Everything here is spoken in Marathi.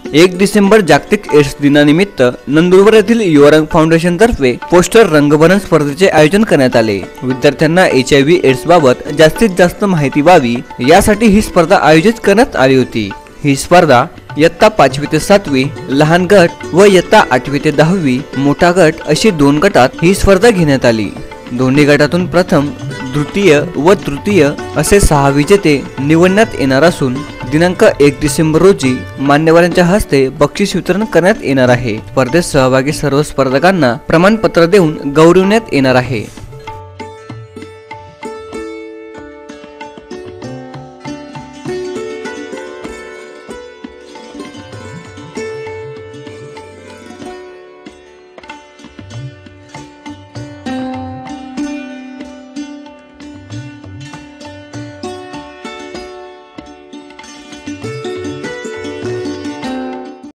1 डिसेंबर जागतिक एड्स दिनानिमित्त नंदुरबार येथील युवरंग फाउंडेशन तर्फे पोस्टर रंगभरण स्पर्धेचे आयोजन करण्यात आले। विद्यार्थ्यांना HIV एड्स बाबत जास्तीत जास्त माहिती व्हावी यासाठी ही स्पर्धा आयोजित करण्यात आली होती। ही स्पर्धा इयत्ता 5वी ते 7वी लहान गट व इयत्ता 8वी ते 10वी मोठा गट अशी 2 गटात ही स्पर्धा घेण्यात आली। दोन्ही गटातून प्रथम, द्वितीय व तृतीय असे 6 विजेते निवडण्यात येणार असून दिनांक 1 डिसेंबर रोजी मान्यवरांच्या हस्ते बक्षीस वितरण करण्यात येणार आहे। स्पर्धेत सहभागी सर्व स्पर्धकांना प्रमाणपत्र देऊन गौरविण्यात येणार आहे।